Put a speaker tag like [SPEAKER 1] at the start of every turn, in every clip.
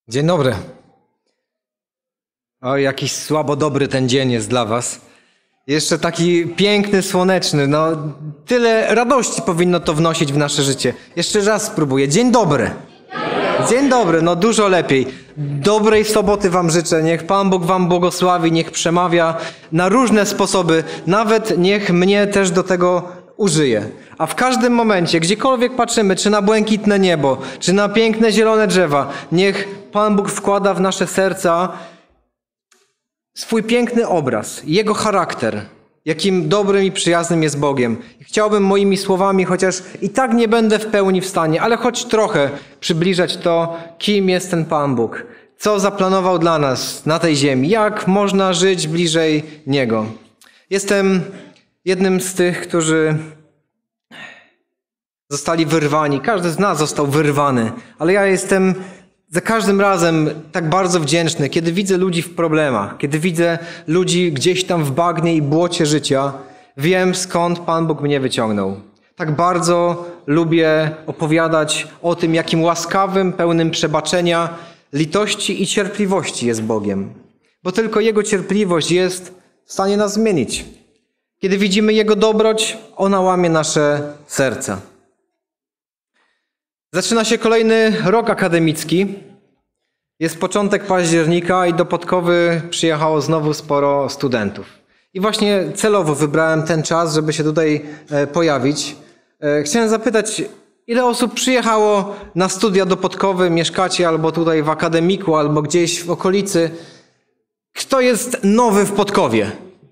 [SPEAKER 1] Dzień dobry. O, jakiś słabo dobry ten dzień jest dla was. Jeszcze taki piękny, słoneczny. No, tyle radości powinno to wnosić w nasze życie. Jeszcze raz spróbuję. Dzień dobry. Dzień dobry, no dużo lepiej. Dobrej soboty wam życzę. Niech Pan Bóg wam błogosławi, niech przemawia na różne sposoby. Nawet niech mnie też do tego użyje. A w każdym momencie, gdziekolwiek patrzymy, czy na błękitne niebo, czy na piękne zielone drzewa, niech Pan Bóg wkłada w nasze serca swój piękny obraz, Jego charakter, jakim dobrym i przyjaznym jest Bogiem. Chciałbym moimi słowami, chociaż i tak nie będę w pełni w stanie, ale choć trochę przybliżać to, kim jest ten Pan Bóg, co zaplanował dla nas na tej ziemi, jak można żyć bliżej Niego. Jestem jednym z tych, którzy zostali wyrwani. Każdy z nas został wyrwany, ale ja jestem za każdym razem tak bardzo wdzięczny, kiedy widzę ludzi w problemach, kiedy widzę ludzi gdzieś tam w bagnie i błocie życia, wiem, skąd Pan Bóg mnie wyciągnął. Tak bardzo lubię opowiadać o tym, jakim łaskawym, pełnym przebaczenia, litości i cierpliwości jest Bogiem. Bo tylko Jego cierpliwość jest w stanie nas zmienić. Kiedy widzimy Jego dobroć, ona łamie nasze serca. Zaczyna się kolejny rok akademicki. Jest początek października i do Podkowy przyjechało znowu sporo studentów. I właśnie celowo wybrałem ten czas, żeby się tutaj pojawić. Chciałem zapytać, ile osób przyjechało na studia do Podkowy, mieszkacie albo tutaj w akademiku, albo gdzieś w okolicy. Kto jest nowy w Podkowie?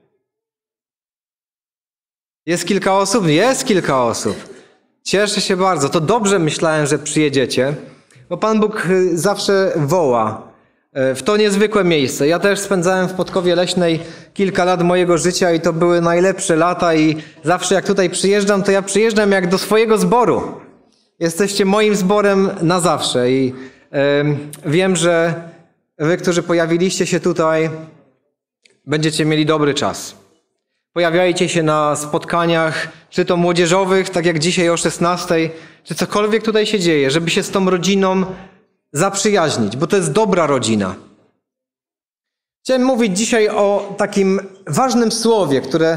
[SPEAKER 1] Jest kilka osób? Jest kilka osób. Cieszę się bardzo. To dobrze myślałem, że przyjedziecie, bo Pan Bóg zawsze woła w to niezwykłe miejsce. Ja też spędzałem w Podkowie Leśnej kilka lat mojego życia i to były najlepsze lata i zawsze jak tutaj przyjeżdżam, to ja przyjeżdżam jak do swojego zboru. Jesteście moim zborem na zawsze i wiem, że wy, którzy pojawiliście się tutaj, będziecie mieli dobry czas. Pojawiajcie się na spotkaniach, czy to młodzieżowych, tak jak dzisiaj o 16:00, czy cokolwiek tutaj się dzieje, żeby się z tą rodziną zaprzyjaźnić, bo to jest dobra rodzina. Chciałem mówić dzisiaj o takim ważnym słowie, które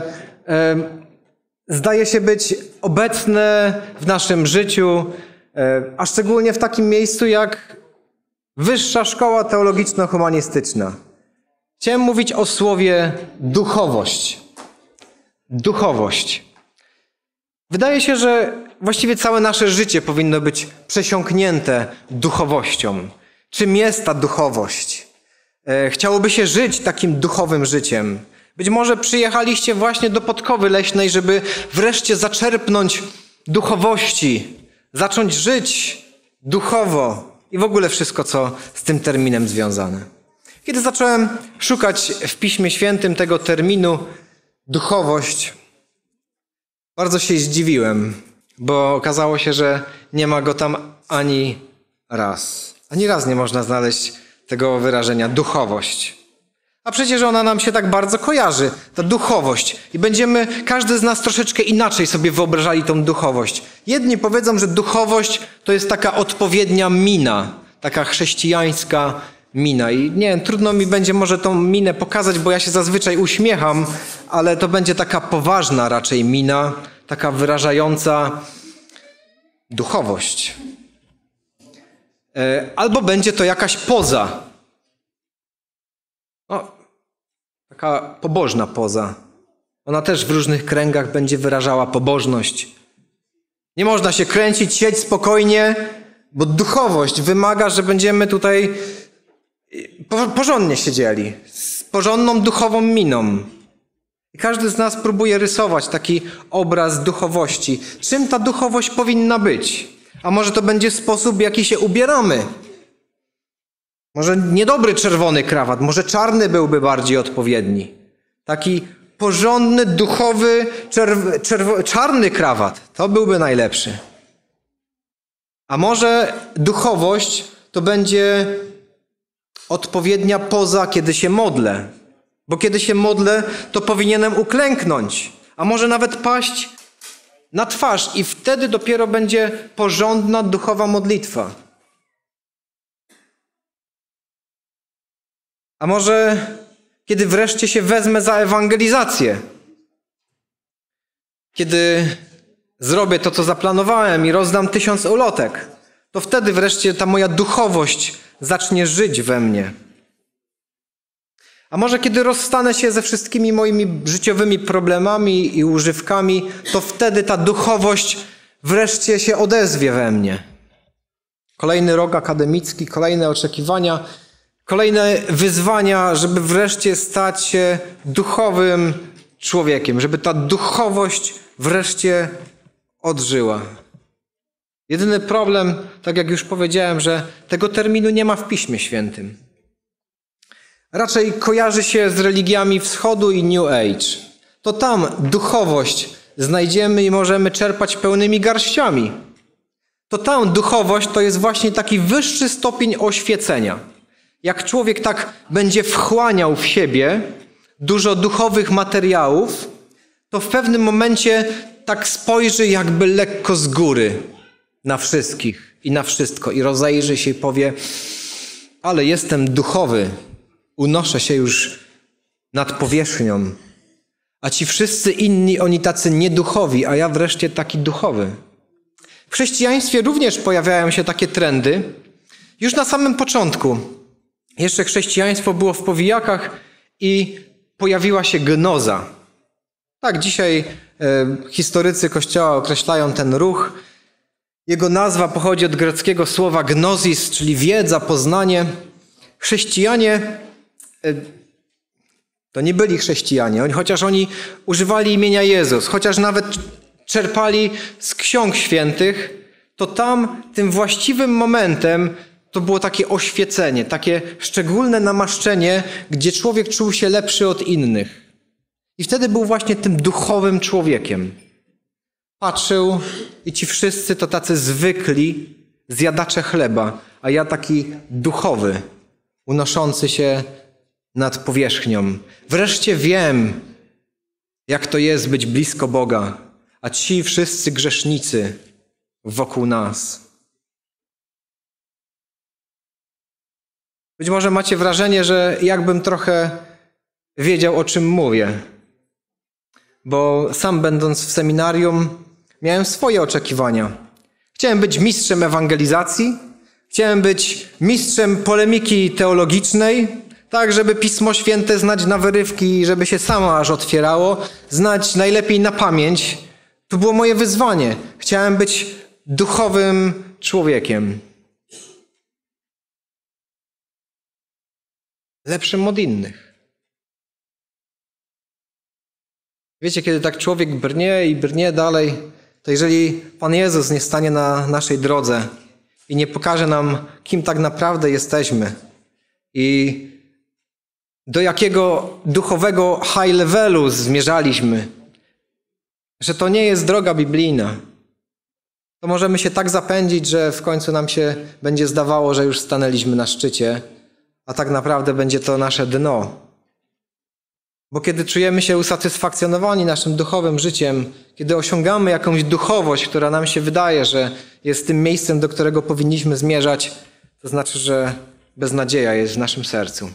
[SPEAKER 1] zdaje się być obecne w naszym życiu, a szczególnie w takim miejscu jak Wyższa Szkoła Teologiczno-Humanistyczna. Chciałem mówić o słowie duchowość. Duchowość. Wydaje się, że właściwie całe nasze życie powinno być przesiąknięte duchowością. Czym jest ta duchowość? Chciałoby się żyć takim duchowym życiem. Być może przyjechaliście właśnie do Podkowy Leśnej, żeby wreszcie zaczerpnąć duchowości, zacząć żyć duchowo i w ogóle wszystko, co z tym terminem związane. Kiedy zacząłem szukać w Piśmie Świętym tego terminu duchowość, bardzo się zdziwiłem, bo okazało się, że nie ma go tam ani raz. Ani raz nie można znaleźć tego wyrażenia duchowość. A przecież ona nam się tak bardzo kojarzy, ta duchowość. I będziemy, każdy z nas troszeczkę inaczej sobie wyobrażali tą duchowość. Jedni powiedzą, że duchowość to jest taka odpowiednia mina, taka chrześcijańska mina. I nie wiem, trudno mi będzie może tą minę pokazać, bo ja się zazwyczaj uśmiecham, ale to będzie taka poważna raczej mina, taka wyrażająca duchowość. Albo będzie to jakaś poza. Taka pobożna poza. Ona też w różnych kręgach będzie wyrażała pobożność. Nie można się kręcić, siedź spokojnie, bo duchowość wymaga, że będziemy tutaj porządnie siedzieli, z porządną duchową miną. I każdy z nas próbuje rysować taki obraz duchowości. Czym ta duchowość powinna być? A może to będzie sposób, w jaki się ubieramy? Może niedobry czerwony krawat, może czarny byłby bardziej odpowiedni. Taki porządny, duchowy, czarny krawat. To byłby najlepszy. A może duchowość to będzie odpowiednia poza, kiedy się modlę. Bo kiedy się modlę, to powinienem uklęknąć, a może nawet paść na twarz i wtedy dopiero będzie porządna, duchowa modlitwa. A może kiedy wreszcie się wezmę za ewangelizację? Kiedy zrobię to, co zaplanowałem i rozdam 1000 ulotek, to wtedy wreszcie ta moja duchowość zacznie żyć we mnie. A może kiedy rozstanę się ze wszystkimi moimi życiowymi problemami i używkami, to wtedy ta duchowość wreszcie się odezwie we mnie. Kolejny rok akademicki, kolejne oczekiwania, kolejne wyzwania, żeby wreszcie stać się duchowym człowiekiem, żeby ta duchowość wreszcie odżyła. Jedyny problem, tak jak już powiedziałem, że tego terminu nie ma w Piśmie Świętym. Raczej kojarzy się z religiami Wschodu i New Age. To tam duchowość znajdziemy i możemy czerpać pełnymi garściami. To tam duchowość to jest właśnie taki wyższy stopień oświecenia. Jak człowiek tak będzie wchłaniał w siebie dużo duchowych materiałów, to w pewnym momencie tak spojrzy jakby lekko z góry na wszystkich i na wszystko i rozejrzy się i powie: ale jestem duchowy, unoszę się już nad powierzchnią, a ci wszyscy inni, oni tacy nieduchowi, a ja wreszcie taki duchowy. W chrześcijaństwie również pojawiają się takie trendy. Już na samym początku, jeszcze chrześcijaństwo było w powijakach i pojawiła się gnoza. Tak, dzisiaj historycy Kościoła określają ten ruch. Jego nazwa pochodzi od greckiego słowa gnosis, czyli wiedza, poznanie. Chrześcijanie to nie byli chrześcijanie, chociaż oni używali imienia Jezus, chociaż nawet czerpali z ksiąg świętych, to tam tym właściwym momentem to było takie oświecenie, takie szczególne namaszczenie, gdzie człowiek czuł się lepszy od innych. I wtedy był właśnie tym duchowym człowiekiem. Patrzył i ci wszyscy to tacy zwykli zjadacze chleba, a ja taki duchowy, unoszący się nad powierzchnią. Wreszcie wiem, jak to jest być blisko Boga, a ci wszyscy grzesznicy wokół nas. Być może macie wrażenie, że jakbym trochę wiedział, o czym mówię. Bo sam będąc w seminarium miałem swoje oczekiwania. Chciałem być mistrzem ewangelizacji, chciałem być mistrzem polemiki teologicznej, tak żeby Pismo Święte znać na wyrywki, żeby się samo aż otwierało, znać najlepiej na pamięć. To było moje wyzwanie. Chciałem być duchowym człowiekiem. Lepszym od innych. Wiecie, kiedy tak człowiek brnie i brnie dalej, to jeżeli Pan Jezus nie stanie na naszej drodze i nie pokaże nam, kim tak naprawdę jesteśmy i do jakiego duchowego high levelu zmierzaliśmy, że to nie jest droga biblijna, to możemy się tak zapędzić, że w końcu nam się będzie zdawało, że już stanęliśmy na szczycie, a tak naprawdę będzie to nasze dno. Bo kiedy czujemy się usatysfakcjonowani naszym duchowym życiem, kiedy osiągamy jakąś duchowość, która nam się wydaje, że jest tym miejscem, do którego powinniśmy zmierzać, to znaczy, że beznadzieja jest w naszym sercu.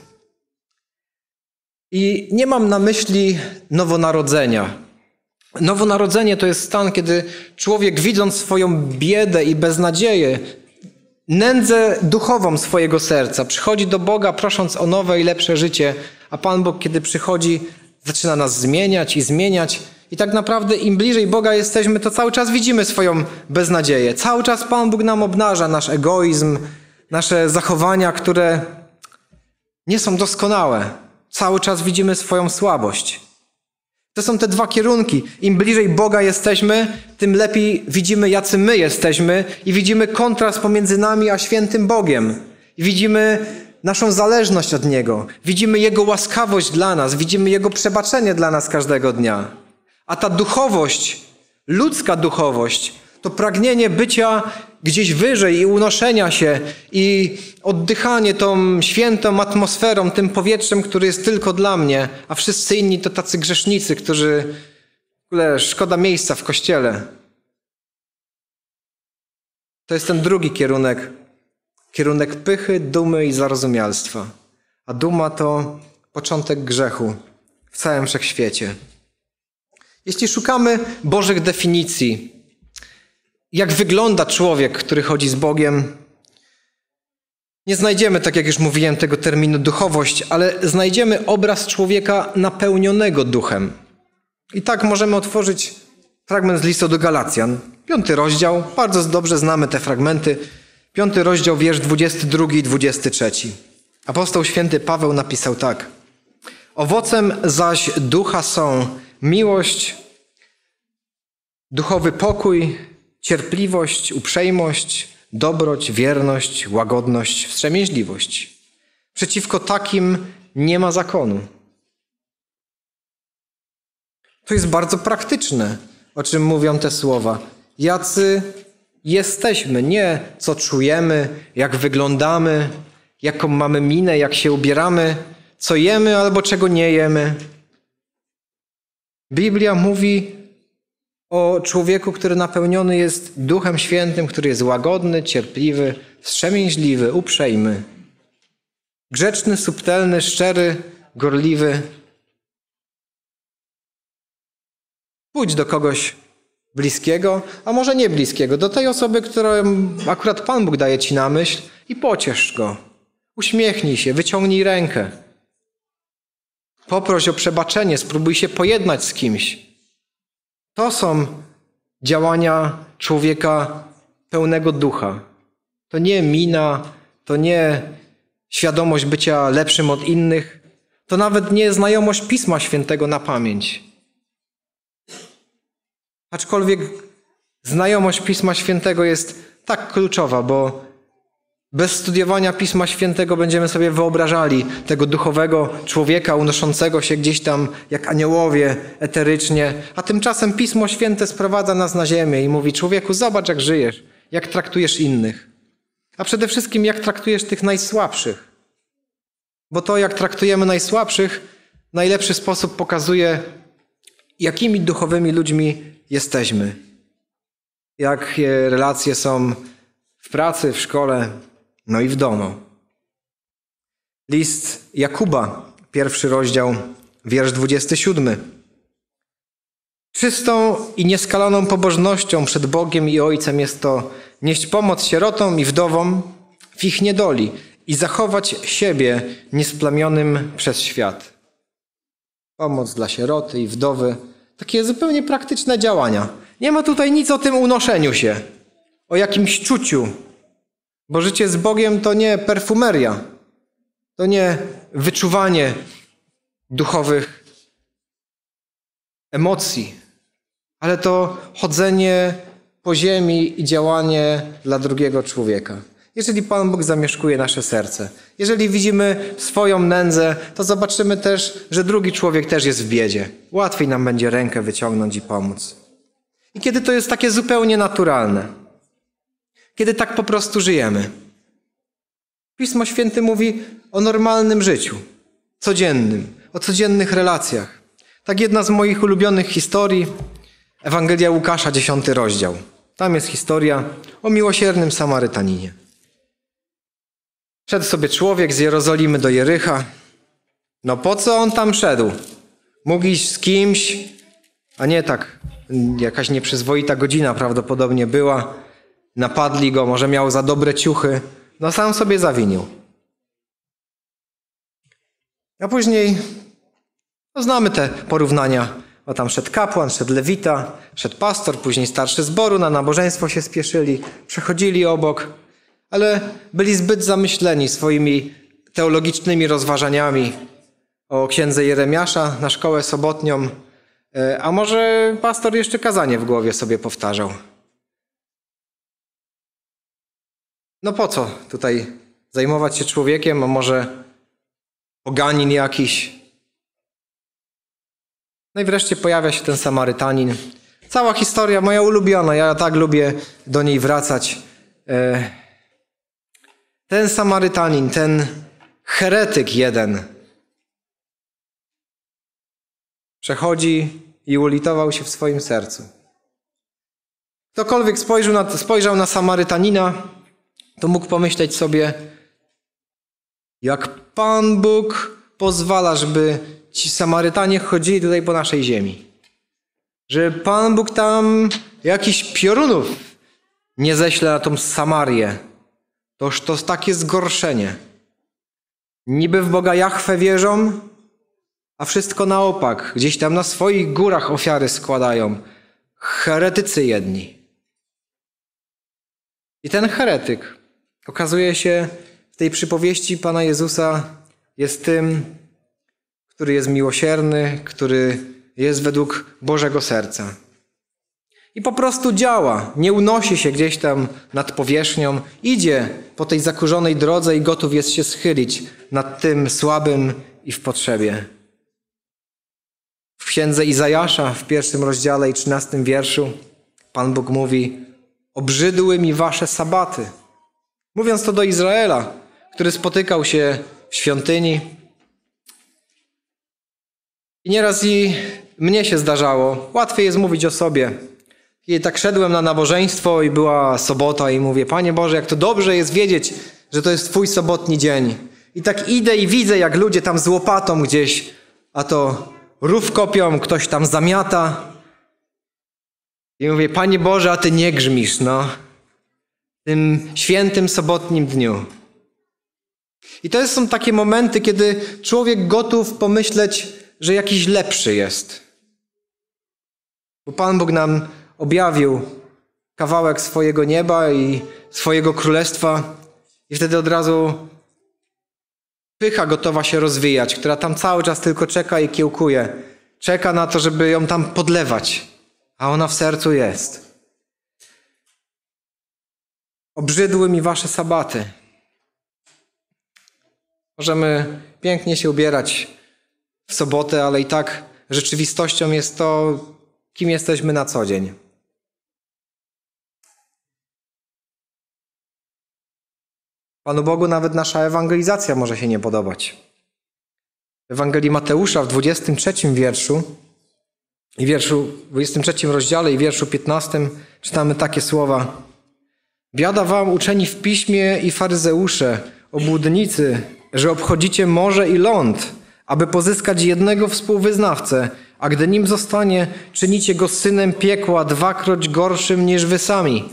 [SPEAKER 1] I nie mam na myśli nowonarodzenia. Nowonarodzenie to jest stan, kiedy człowiek, widząc swoją biedę i beznadzieję, nędzę duchową swojego serca, przychodzi do Boga, prosząc o nowe i lepsze życie, a Pan Bóg, kiedy przychodzi, zaczyna nas zmieniać i zmieniać. I tak naprawdę im bliżej Boga jesteśmy, to cały czas widzimy swoją beznadzieję. Cały czas Pan Bóg nam obnaża nasz egoizm, nasze zachowania, które nie są doskonałe. Cały czas widzimy swoją słabość. To są te dwa kierunki. Im bliżej Boga jesteśmy, tym lepiej widzimy, jacy my jesteśmy i widzimy kontrast pomiędzy nami a świętym Bogiem. I widzimy naszą zależność od Niego. Widzimy Jego łaskawość dla nas. Widzimy Jego przebaczenie dla nas każdego dnia. A ta duchowość, ludzka duchowość, to pragnienie bycia gdzieś wyżej i unoszenia się i oddychanie tą świętą atmosferą, tym powietrzem, który jest tylko dla mnie, a wszyscy inni to tacy grzesznicy, którzy w ogóle szkoda miejsca w kościele. To jest ten drugi kierunek. Kierunek pychy, dumy i zarozumialstwa. a duma to początek grzechu w całym wszechświecie. Jeśli szukamy Bożych definicji, jak wygląda człowiek, który chodzi z Bogiem, nie znajdziemy, tak jak już mówiłem, tego terminu duchowość, ale znajdziemy obraz człowieka napełnionego duchem. I tak możemy otworzyć fragment z listu do Galacjan. 5 rozdział, bardzo dobrze znamy te fragmenty. 5 rozdział, wiersz 22 i 23. Apostoł święty Paweł napisał tak. Owocem zaś ducha są miłość, duchowy pokój, cierpliwość, uprzejmość, dobroć, wierność, łagodność, wstrzemięźliwość. Przeciwko takim nie ma zakonu. To jest bardzo praktyczne, o czym mówią te słowa. Jacy jesteśmy, nie co czujemy, jak wyglądamy, jaką mamy minę, jak się ubieramy, co jemy albo czego nie jemy. Biblia mówi o człowieku, który napełniony jest Duchem Świętym, który jest łagodny, cierpliwy, wstrzemięźliwy, uprzejmy, grzeczny, subtelny, szczery, gorliwy. Pójdź do kogoś bliskiego, a może nie bliskiego, do tej osoby, którą akurat Pan Bóg daje ci na myśl i pociesz go. Uśmiechnij się, wyciągnij rękę. Poproś o przebaczenie, spróbuj się pojednać z kimś. To są działania człowieka pełnego ducha. To nie mina, to nie świadomość bycia lepszym od innych, to nawet nie znajomość Pisma Świętego na pamięć. Aczkolwiek znajomość Pisma Świętego jest tak kluczowa, bo bez studiowania Pisma Świętego będziemy sobie wyobrażali tego duchowego człowieka unoszącego się gdzieś tam jak aniołowie eterycznie, a tymczasem Pismo Święte sprowadza nas na ziemię i mówi: człowieku, zobacz jak żyjesz, jak traktujesz innych, a przede wszystkim jak traktujesz tych najsłabszych. Bo to, jak traktujemy najsłabszych, w najlepszy sposób pokazuje, jakimi duchowymi ludźmi jesteśmy. Jakie relacje są w pracy, w szkole, no i w domu. List Jakuba, 1 rozdział, wiersz 27. Czystą i nieskalaną pobożnością przed Bogiem i Ojcem jest to nieść pomoc sierotom i wdowom w ich niedoli i zachować siebie niesplamionym przez świat. Pomoc dla sieroty i wdowy. Takie zupełnie praktyczne działania. Nie ma tutaj nic o tym unoszeniu się, o jakimś czuciu. Bo życie z Bogiem to nie perfumeria, to nie wyczuwanie duchowych emocji, ale to chodzenie po ziemi i działanie dla drugiego człowieka. Jeżeli Pan Bóg zamieszkuje nasze serce, jeżeli widzimy swoją nędzę, to zobaczymy też, że drugi człowiek też jest w biedzie. Łatwiej nam będzie rękę wyciągnąć i pomóc. I kiedy to jest takie zupełnie naturalne, kiedy tak po prostu żyjemy. Pismo Święte mówi o normalnym życiu, codziennym, o codziennych relacjach. Tak jedna z moich ulubionych historii, Ewangelia Łukasza, 10 rozdział. Tam jest historia o miłosiernym Samarytaninie. Szedł sobie człowiek z Jerozolimy do Jericha. No po co on tam szedł? Mógł iść z kimś, a nie tak. Jakaś nieprzyzwoita godzina prawdopodobnie była. Napadli go, może miał za dobre ciuchy. No sam sobie zawinił. A później znamy te porównania. O tam szedł kapłan, szedł lewita, szedł pastor, później starszy zboru, na nabożeństwo się spieszyli, przechodzili obok, ale byli zbyt zamyśleni swoimi teologicznymi rozważaniami o księdze Jeremiasza na szkołę sobotnią, a może pastor jeszcze kazanie w głowie sobie powtarzał. No po co tutaj zajmować się człowiekiem, a może poganin jakiś? No i wreszcie pojawia się ten Samarytanin. Cała historia moja ulubiona, ja tak lubię do niej wracać. Ten Samarytanin, ten heretyk jeden przechodzi i ulitował się w swoim sercu. Ktokolwiek spojrzał na Samarytanina, to mógł pomyśleć sobie: Jak Pan Bóg pozwala, żeby ci Samarytanie chodzili tutaj po naszej ziemi. Że Pan Bóg tam jakichś piorunów nie ześle na tą Samarię. Toż to takie zgorszenie. Niby w Boga Jahwe wierzą, a wszystko na opak. Gdzieś tam na swoich górach ofiary składają. Heretycy jedni. I ten heretyk okazuje się w tej przypowieści Pana Jezusa jest tym, który jest miłosierny, który jest według Bożego serca. I po prostu działa, nie unosi się gdzieś tam nad powierzchnią, idzie po tej zakurzonej drodze i gotów jest się schylić nad tym słabym i w potrzebie. W księdze Izajasza w 1 rozdziale i 13 wierszu Pan Bóg mówi: obrzydły mi wasze sabaty. Mówiąc to do Izraela, który spotykał się w świątyni. I nieraz i mnie się zdarzało, łatwiej jest mówić o sobie. Kiedy tak szedłem na nabożeństwo i była sobota i mówię: Panie Boże, jak to dobrze jest wiedzieć, że to jest Twój sobotni dzień. I tak idę i widzę, jak ludzie tam z łopatą gdzieś, a to rów kopią, ktoś tam zamiata. I mówię: Panie Boże, a Ty nie grzmisz, no. W tym świętym sobotnim dniu. I to są takie momenty, kiedy człowiek gotów pomyśleć, że jakiś lepszy jest. Bo Pan Bóg nam objawił kawałek swojego nieba i swojego królestwa i wtedy od razu pycha gotowa się rozwijać, która tam cały czas tylko czeka i kiełkuje. Czeka na to, żeby ją tam podlewać, a ona w sercu jest. Obrzydły mi wasze sabaty. Możemy pięknie się ubierać w sobotę, ale i tak rzeczywistością jest to, kim jesteśmy na co dzień. Panu Bogu nawet nasza ewangelizacja może się nie podobać. W Ewangelii Mateusza w 23 wierszu i 23 rozdziale i wierszu 15 czytamy takie słowa: biada wam, uczeni w piśmie i faryzeusze, obłudnicy, że obchodzicie morze i ląd, aby pozyskać jednego współwyznawcę, a gdy nim zostanie, czynicie go synem piekła, dwakroć gorszym niż wy sami.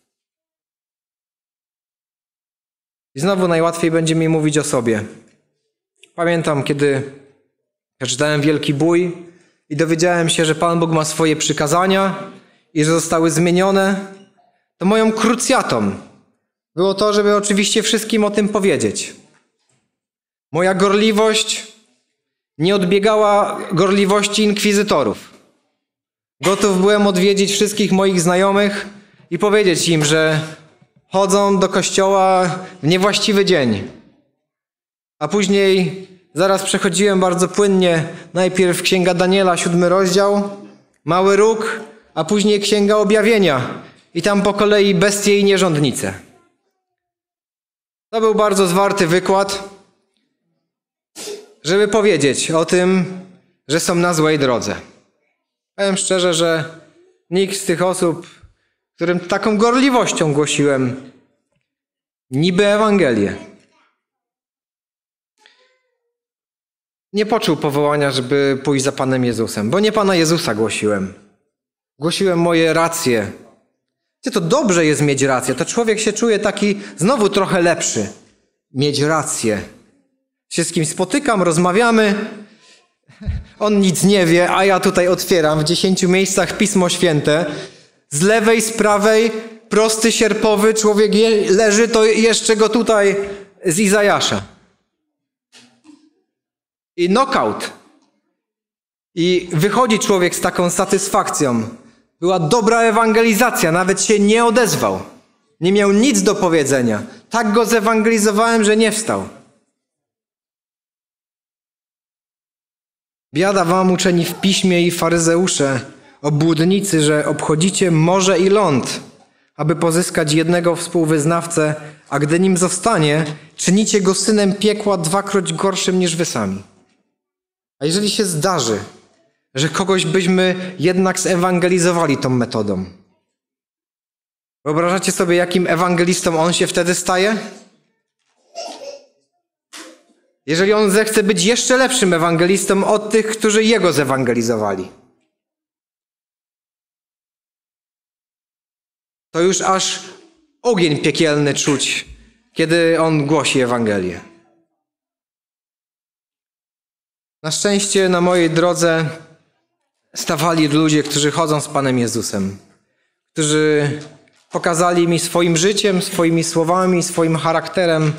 [SPEAKER 1] I znowu najłatwiej będzie mi mówić o sobie. Pamiętam, kiedy przeczytałem Wielki Bój i dowiedziałem się, że Pan Bóg ma swoje przykazania i że zostały zmienione, to moją krucjatą było to, żeby oczywiście wszystkim o tym powiedzieć. Moja gorliwość nie odbiegała gorliwości inkwizytorów. Gotów byłem odwiedzić wszystkich moich znajomych i powiedzieć im, że chodzą do kościoła w niewłaściwy dzień. A później zaraz przechodziłem bardzo płynnie najpierw Księga Daniela, 7 rozdział, Mały Róg, a później Księga Objawienia i tam po kolei bestie i nierządnice. To był bardzo zwarty wykład, żeby powiedzieć o tym, że są na złej drodze. Powiem szczerze, że nikt z tych osób, którym taką gorliwością głosiłem niby Ewangelię, nie poczuł powołania, żeby pójść za Panem Jezusem, bo nie Pana Jezusa głosiłem. Głosiłem moje racje. To dobrze jest mieć rację, to człowiek się czuje taki znowu trochę lepszy. Mieć rację. Się z kimś spotykam, rozmawiamy, on nic nie wie, a ja tutaj otwieram w 10 miejscach Pismo Święte. Z lewej, z prawej, prosty, sierpowy, człowiek leży, to jeszcze go tutaj z Izajasza. I knockout. I wychodzi człowiek z taką satysfakcją. Była dobra ewangelizacja, nawet się nie odezwał. Nie miał nic do powiedzenia. Tak go zewangelizowałem, że nie wstał. Biada wam, uczeni w piśmie i faryzeusze, obłudnicy, że obchodzicie morze i ląd, aby pozyskać jednego współwyznawcę, a gdy nim zostanie, czynicie go synem piekła, dwakroć gorszym niż wy sami. A jeżeli się zdarzy, że kogoś byśmy jednak zewangelizowali tą metodą, wyobrażacie sobie, jakim ewangelistą on się wtedy staje? jeżeli on zechce być jeszcze lepszym ewangelistą od tych, którzy jego zewangelizowali. To już aż ogień piekielny czuć, kiedy on głosi Ewangelię. Na szczęście na mojej drodze stawali ludzie, którzy chodzą z Panem Jezusem, którzy pokazali mi swoim życiem, swoimi słowami, swoim charakterem,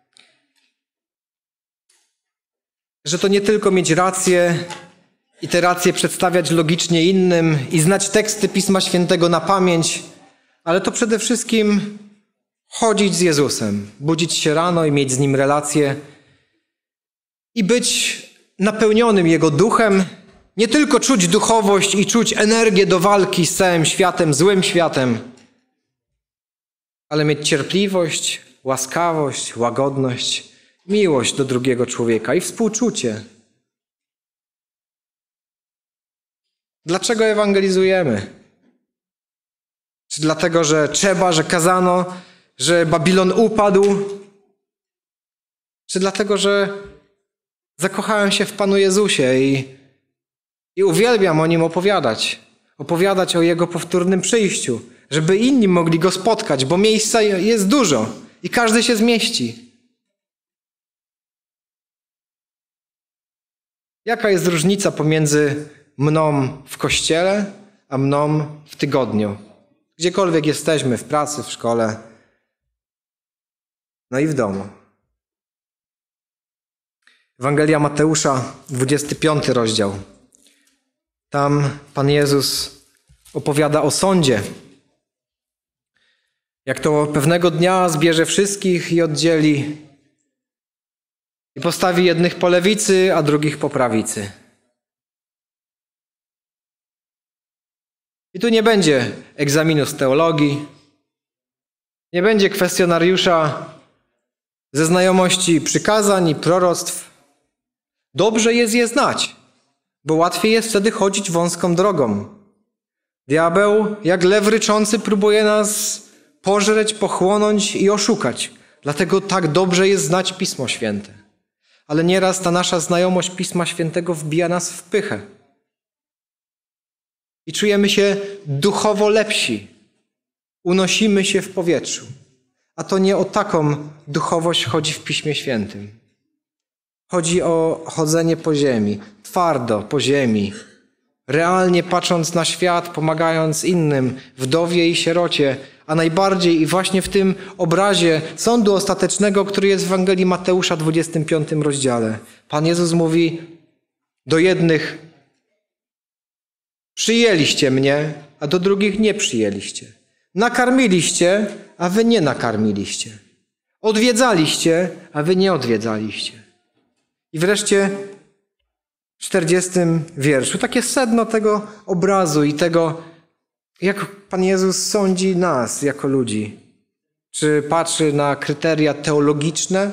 [SPEAKER 1] że to nie tylko mieć rację i te racje przedstawiać logicznie innym i znać teksty Pisma Świętego na pamięć, ale to przede wszystkim chodzić z Jezusem, budzić się rano i mieć z Nim relacje i być napełnionym Jego duchem, nie tylko czuć duchowość i czuć energię do walki z całym światem, złym światem, ale mieć cierpliwość, łaskawość, łagodność, miłość do drugiego człowieka i współczucie. Dlaczego ewangelizujemy? Czy dlatego, że trzeba, że kazano, że Babilon upadł? Czy dlatego, że zakochałem się w Panu Jezusie i uwielbiam o Nim opowiadać? Opowiadać o Jego powtórnym przyjściu, żeby inni mogli Go spotkać, bo miejsca jest dużo i każdy się zmieści. Jaka jest różnica pomiędzy mną w kościele, a mną w tygodniu? Gdziekolwiek jesteśmy, w pracy, w szkole, no i w domu. Ewangelia Mateusza, 25 rozdział. Tam Pan Jezus opowiada o sądzie. Jak to pewnego dnia zbierze wszystkich i oddzieli i postawi jednych po lewicy, a drugich po prawicy. I tu nie będzie egzaminu z teologii, nie będzie kwestionariusza ze znajomości przykazań i proroctw. Dobrze jest je znać, bo łatwiej jest wtedy chodzić wąską drogą. Diabeł, jak lew ryczący, próbuje nas pożreć, pochłonąć i oszukać. Dlatego tak dobrze jest znać Pismo Święte. Ale nieraz ta nasza znajomość Pisma Świętego wbija nas w pychę. I czujemy się duchowo lepsi. Unosimy się w powietrzu. A to nie o taką duchowość chodzi w Piśmie Świętym. Chodzi o chodzenie po ziemi, twardo po ziemi, realnie patrząc na świat, pomagając innym, wdowie i sierocie, a najbardziej i właśnie w tym obrazie sądu ostatecznego, który jest w Ewangelii Mateusza, 25 rozdziale. Pan Jezus mówi do jednych: przyjęliście mnie, a do drugich nie przyjęliście. Nakarmiliście, a wy nie nakarmiliście. Odwiedzaliście, a wy nie odwiedzaliście. I wreszcie w 40 wierszu, takie sedno tego obrazu i tego, jak Pan Jezus sądzi nas jako ludzi. Czy patrzy na kryteria teologiczne?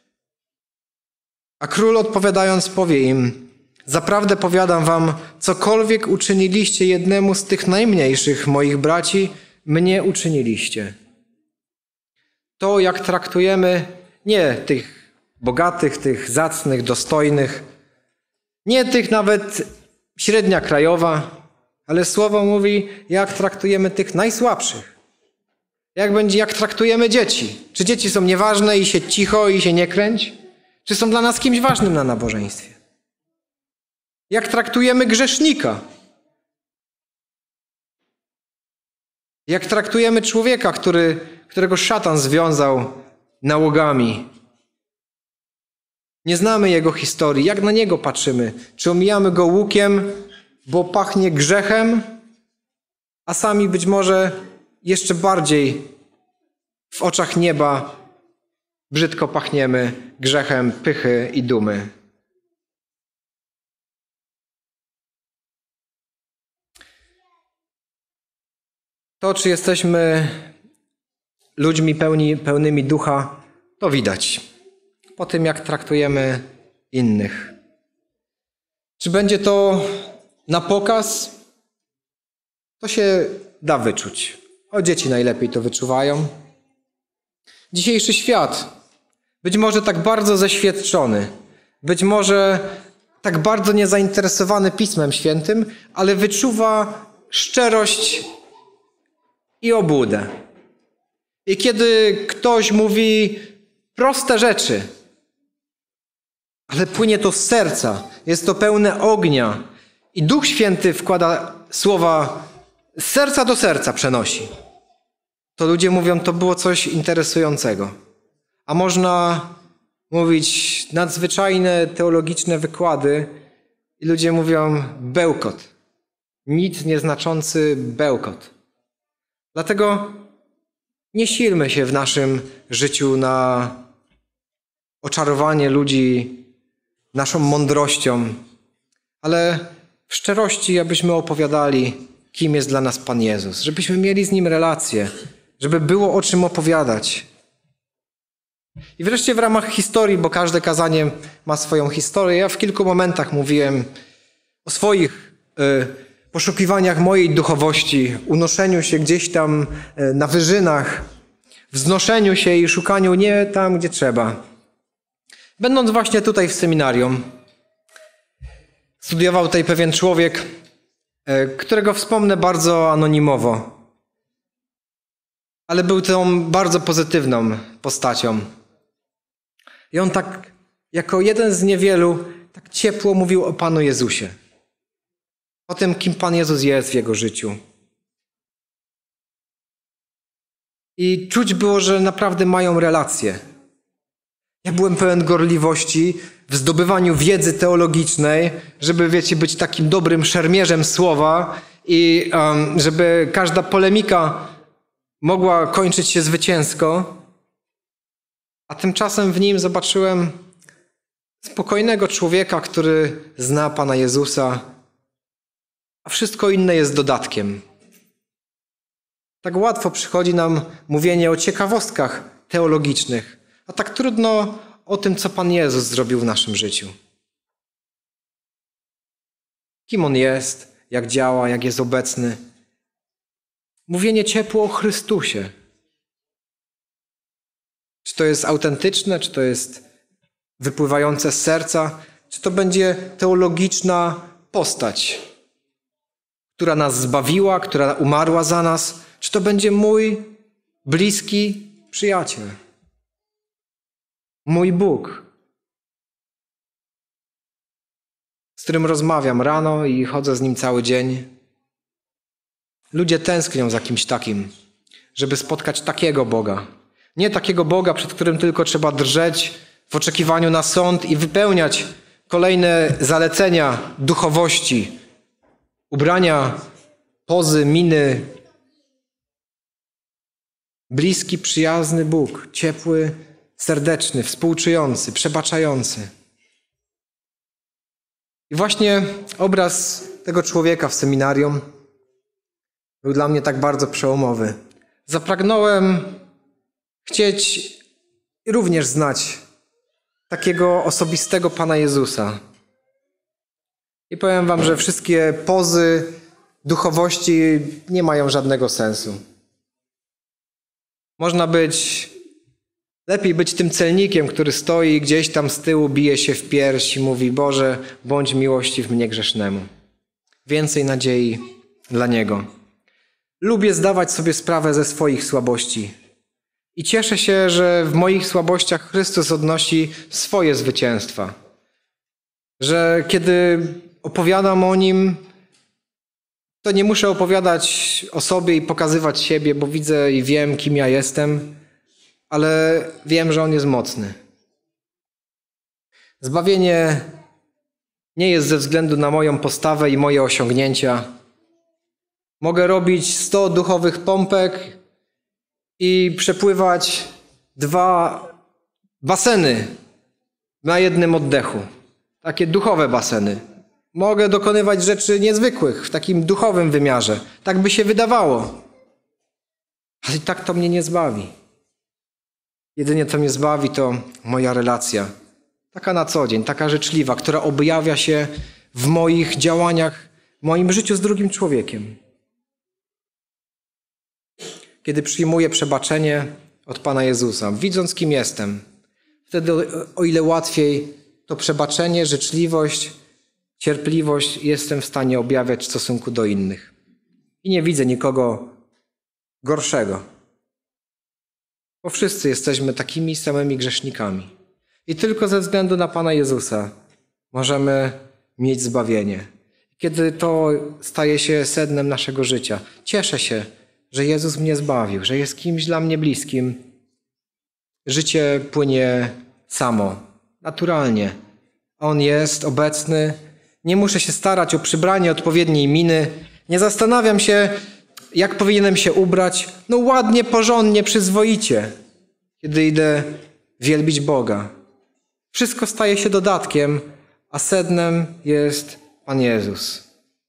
[SPEAKER 1] A król odpowiadając powie im: zaprawdę powiadam wam, cokolwiek uczyniliście jednemu z tych najmniejszych moich braci, mnie uczyniliście. To, jak traktujemy nie tych bogatych, tych zacnych, dostojnych, nie tych nawet średnia krajowa, ale Słowo mówi, jak traktujemy tych najsłabszych. Jak traktujemy dzieci. Czy dzieci są nieważne i się cicho i się nie kręć? Czy są dla nas kimś ważnym na nabożeństwie? Jak traktujemy grzesznika? Jak traktujemy człowieka, którego szatan związał nałogami? Nie znamy jego historii. Jak na niego patrzymy? Czy omijamy go łukiem, bo pachnie grzechem, a sami być może jeszcze bardziej w oczach nieba brzydko pachniemy grzechem pychy i dumy? To, czy jesteśmy ludźmi pełnymi ducha, to widać po tym, jak traktujemy innych. Czy będzie to na pokaz? To się da wyczuć. Dzieci najlepiej to wyczuwają. Dzisiejszy świat być może tak bardzo zeświadczony, być może tak bardzo niezainteresowany Pismem Świętym, ale wyczuwa szczerość i obłudę. I kiedy ktoś mówi proste rzeczy, ale płynie to z serca, jest to pełne ognia i Duch Święty wkłada słowa z serca do serca przenosi, to ludzie mówią, to było coś interesującego. A można mówić nadzwyczajne teologiczne wykłady i ludzie mówią bełkot. Nic nieznaczący bełkot. Dlatego nie silmy się w naszym życiu na oczarowanie ludzi naszą mądrością, ale w szczerości, abyśmy opowiadali, kim jest dla nas Pan Jezus, żebyśmy mieli z Nim relację, żeby było o czym opowiadać. I wreszcie w ramach historii, bo każde kazanie ma swoją historię, ja w kilku momentach mówiłem o swoich poszukiwaniach mojej duchowości, unoszeniu się gdzieś tam na wyżynach, wznoszeniu się i szukaniu nie tam, gdzie trzeba. Będąc właśnie tutaj w seminarium, studiował tutaj pewien człowiek, którego wspomnę bardzo anonimowo, ale był tą bardzo pozytywną postacią. I on tak, jako jeden z niewielu, tak ciepło mówił o Panu Jezusie. O tym, kim Pan Jezus jest w jego życiu. I czuć było, że naprawdę mają relacje. Ja byłem pełen gorliwości w zdobywaniu wiedzy teologicznej, żeby, wiecie, być takim dobrym szermierzem słowa i żeby każda polemika mogła kończyć się zwycięsko. A tymczasem w nim zobaczyłem spokojnego człowieka, który zna Pana Jezusa, a wszystko inne jest dodatkiem. Tak łatwo przychodzi nam mówienie o ciekawostkach teologicznych, a tak trudno o tym, co Pan Jezus zrobił w naszym życiu. Kim On jest, jak działa, jak jest obecny. Mówienie ciepło o Chrystusie. Czy to jest autentyczne, czy to jest wypływające z serca, czy to będzie teologiczna postać, która nas zbawiła, która umarła za nas, czy to będzie mój bliski przyjaciel, mój Bóg, z którym rozmawiam rano i chodzę z Nim cały dzień. Ludzie tęsknią za kimś takim, żeby spotkać takiego Boga. Nie takiego Boga, przed którym tylko trzeba drżeć w oczekiwaniu na sąd i wypełniać kolejne zalecenia duchowości, ubrania, pozy, miny. Bliski, przyjazny Bóg, ciepły, serdeczny, współczujący, przebaczający. I właśnie obraz tego człowieka w seminarium był dla mnie tak bardzo przełomowy. Zapragnąłem chcieć również znać takiego osobistego Pana Jezusa. I powiem wam, że wszystkie pozy duchowości nie mają żadnego sensu. Lepiej być tym celnikiem, który stoi gdzieś tam z tyłu, bije się w pierś i mówi: Boże, bądź miłościw mnie grzesznemu. Więcej nadziei dla Niego. Lubię zdawać sobie sprawę ze swoich słabości. I cieszę się, że w moich słabościach Chrystus odnosi swoje zwycięstwa. Że kiedy opowiadam o Nim, to nie muszę opowiadać o sobie i pokazywać siebie, bo widzę i wiem, kim ja jestem, ale wiem, że On jest mocny. Zbawienie nie jest ze względu na moją postawę i moje osiągnięcia. Mogę robić 100 duchowych pompek i przepływać 2 baseny na jednym oddechu. Takie duchowe baseny. Mogę dokonywać rzeczy niezwykłych w takim duchowym wymiarze. Tak by się wydawało. Ale i tak to mnie nie zbawi. Jedynie co mnie zbawi, to moja relacja. Taka na co dzień, taka życzliwa, która objawia się w moich działaniach, w moim życiu z drugim człowiekiem. Kiedy przyjmuję przebaczenie od Pana Jezusa, widząc kim jestem, Wtedy o ile łatwiej to przebaczenie, życzliwość, cierpliwość jestem w stanie objawiać w stosunku do innych. I nie widzę nikogo gorszego. Bo wszyscy jesteśmy takimi samymi grzesznikami. I tylko ze względu na Pana Jezusa możemy mieć zbawienie. Kiedy to staje się sednem naszego życia, cieszę się, że Jezus mnie zbawił, że jest kimś dla mnie bliskim. Życie płynie samo, naturalnie. On jest obecny. Nie muszę się starać o przybranie odpowiedniej miny. Nie zastanawiam się, jak powinienem się ubrać. No ładnie, porządnie, przyzwoicie, kiedy idę wielbić Boga. Wszystko staje się dodatkiem, a sednem jest Pan Jezus.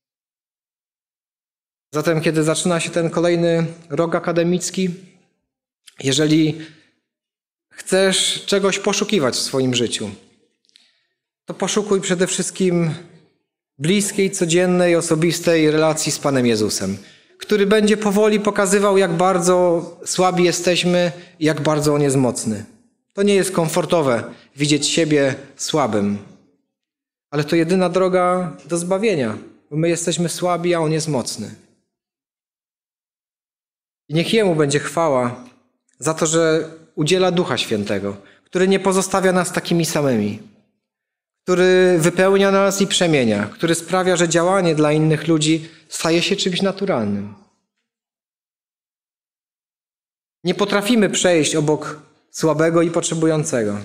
[SPEAKER 1] Zatem, kiedy zaczyna się ten kolejny rok akademicki, jeżeli chcesz czegoś poszukiwać w swoim życiu, to poszukuj przede wszystkim bliskiej, codziennej, osobistej relacji z Panem Jezusem, który będzie powoli pokazywał, jak bardzo słabi jesteśmy i jak bardzo On jest mocny. To nie jest komfortowe widzieć siebie słabym, ale to jedyna droga do zbawienia, bo my jesteśmy słabi, a On jest mocny. I niech Jemu będzie chwała za to, że udziela Ducha Świętego, który nie pozostawia nas takimi samymi, który wypełnia nas i przemienia, który sprawia, że działanie dla innych ludzi staje się czymś naturalnym. Nie potrafimy przejść obok słabego i potrzebującego.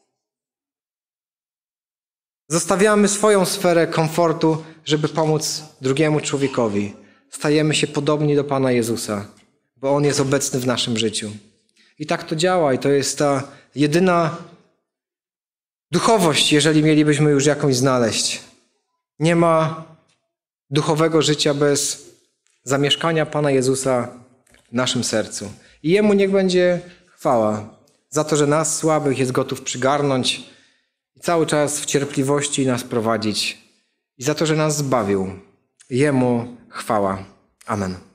[SPEAKER 1] Zostawiamy swoją sferę komfortu, żeby pomóc drugiemu człowiekowi. Stajemy się podobni do Pana Jezusa, bo On jest obecny w naszym życiu. I tak to działa i to jest ta jedyna duchowość, jeżeli mielibyśmy już jakąś znaleźć. Nie ma duchowego życia bez zamieszkania Pana Jezusa w naszym sercu. I Jemu niech będzie chwała za to, że nas słabych jest gotów przygarnąć i cały czas w cierpliwości nas prowadzić. I za to, że nas zbawił. Jemu chwała. Amen.